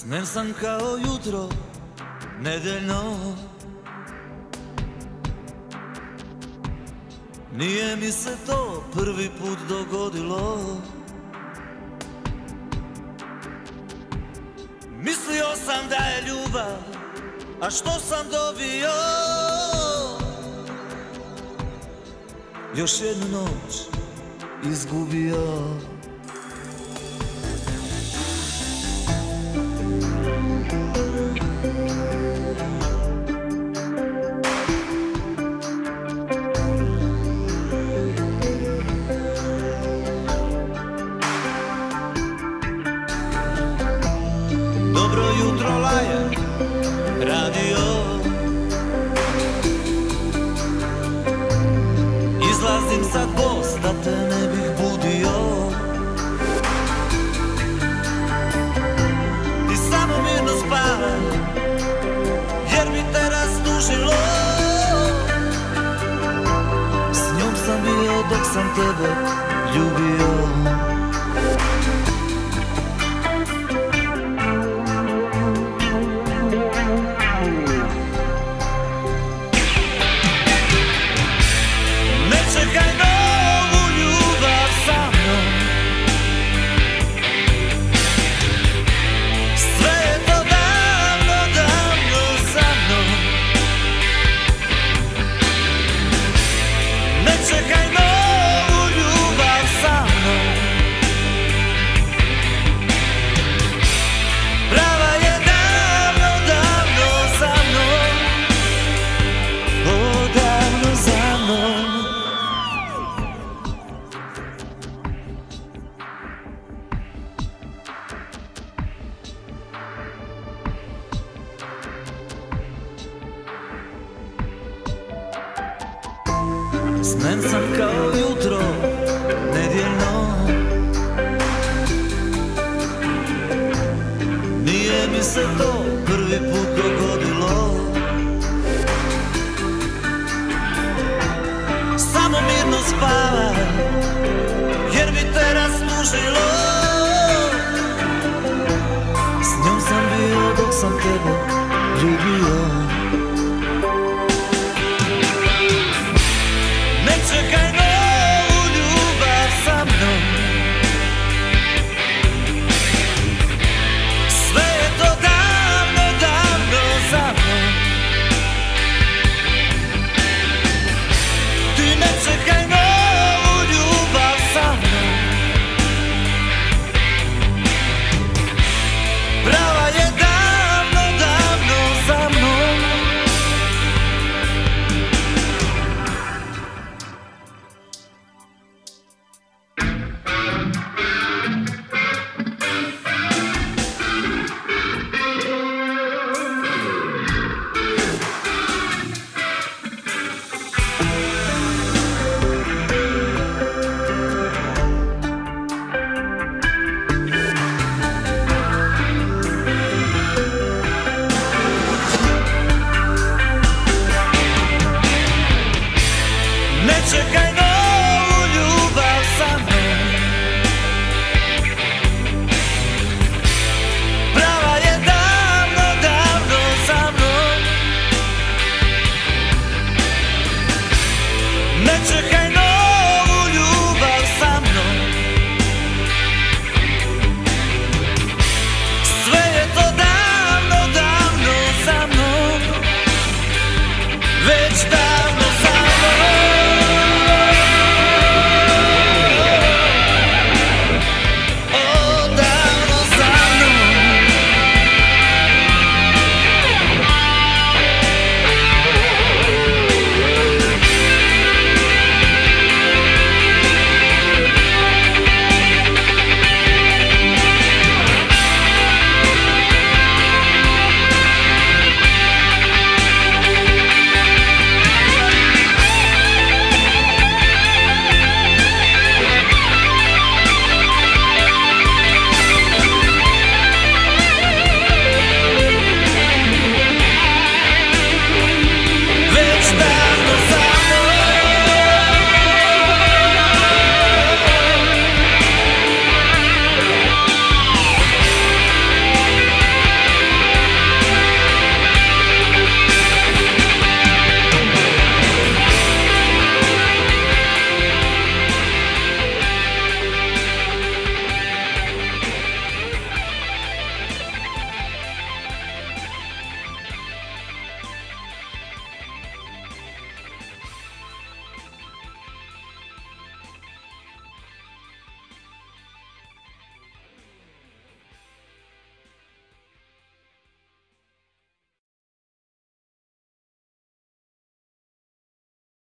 Snem sam kao jutro nedeljno, nije mi se to prvi put dogodilo. Mislio sam da je ljubav, a što sam dobio? Još jednu noć izgubio. Dobro jutro laje radio, izlazim sad bos da te ne bih budio. Ti samo mirno spavaj jer bi te rastužilo. S njom sam bio dok sam tebe ljubio. Čekaj novu ljubav sa mnom, sve je to davno, davno za mnom. Ne čekaj novu ljubav sa mnom, prava je davno, davno za mnom. O, davno za mnom. Snem sam kao jutro nedjeljno, nije mi se to prvi put dogodilo. Samo mirno spavaj jer bi te rastužilo.